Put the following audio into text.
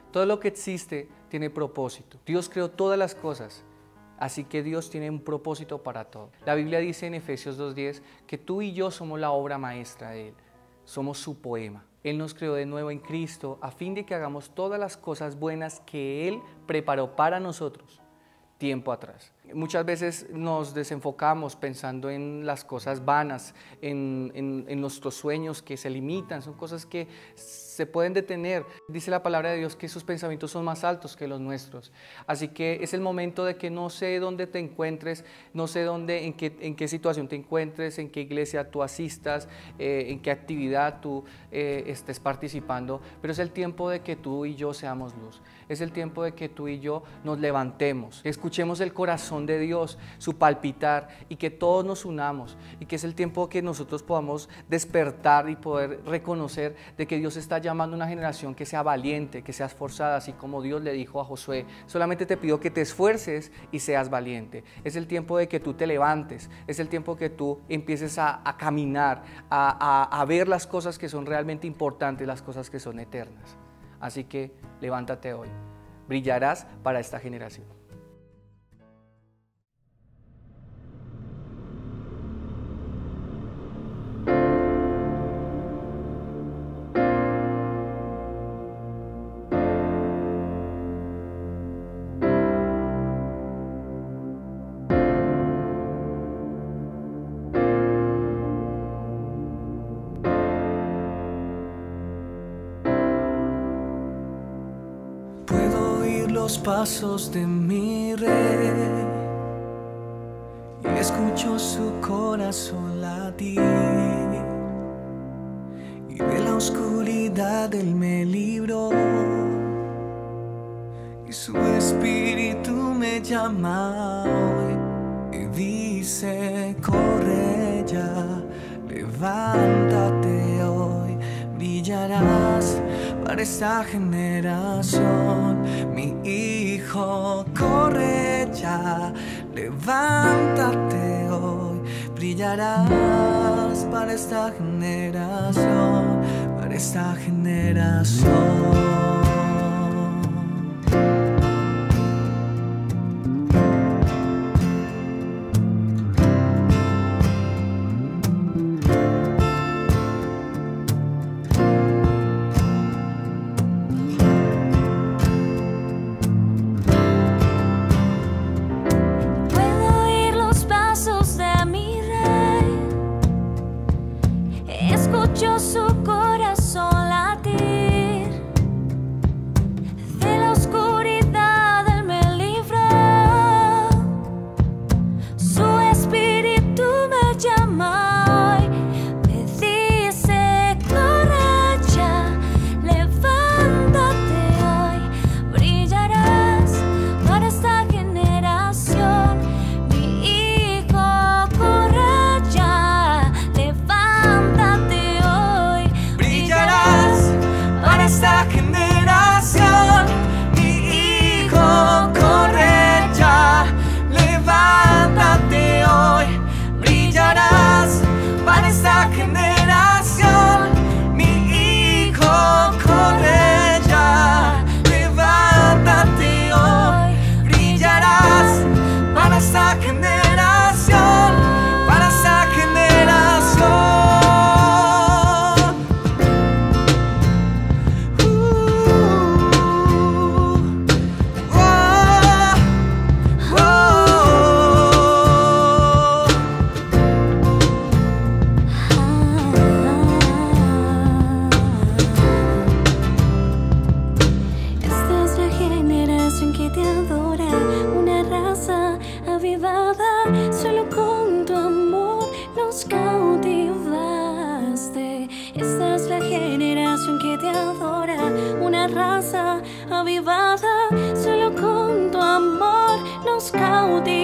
Todo lo que existe tiene propósito. Dios creó todas las cosas, así que Dios tiene un propósito para todo. La Biblia dice en Efesios 2:10 que tú y yo somos la obra maestra de Él, somos su poema. Él nos creó de nuevo en Cristo a fin de que hagamos todas las cosas buenas que Él preparó para nosotros tiempo atrás. Muchas veces nos desenfocamos pensando en las cosas vanas, en nuestros sueños que se limitan, son cosas que se pueden detener. Dice la palabra de Dios que sus pensamientos son más altos que los nuestros. Así que es el momento de que no sé dónde te encuentres, no sé en qué situación te encuentres, en qué iglesia tú asistas, en qué actividad tú estés participando, pero es el tiempo de que tú y yo seamos luz. Es el tiempo de que tú y yo nos levantemos, que escuchemos el corazón de Dios, su palpitar, y que todos nos unamos, y que es el tiempo que nosotros podamos despertar y poder reconocer de que Dios está llamando a una generación que sea valiente, que sea esforzada, así como Dios le dijo a Josué: solamente te pido que te esfuerces y seas valiente. Es el tiempo de que tú te levantes, es el tiempo que tú empieces a caminar, a ver las cosas que son realmente importantes, las cosas que son eternas. Así que levántate hoy, brillarás para esta generación. Los pasos de mi rey y escucho su corazón latir, y de la oscuridad él me libró y su espíritu me llama hoy y dice: corre ya, levántate hoy, brillarás para esta generación. Mi hijo, corre ya, levántate hoy, brillarás para esta generación, para esta generación. Escucho su corazón latir, de la oscuridad él me libró, su espíritu me llama hoy, me dice: corre ya, levántate hoy, brillarás para esta generación. Mi hijo, corre ya, levántate esta generación. Mi hijo, corre ya, levántate hoy, brillarás para esta generación. Mi hijo, corre ya, levántate hoy, brillarás para esta generación, para esta generación. Solo con tu amor nos cautivaste. Esta es la generación que te adora, una raza avivada. Solo con tu amor nos cautivaste.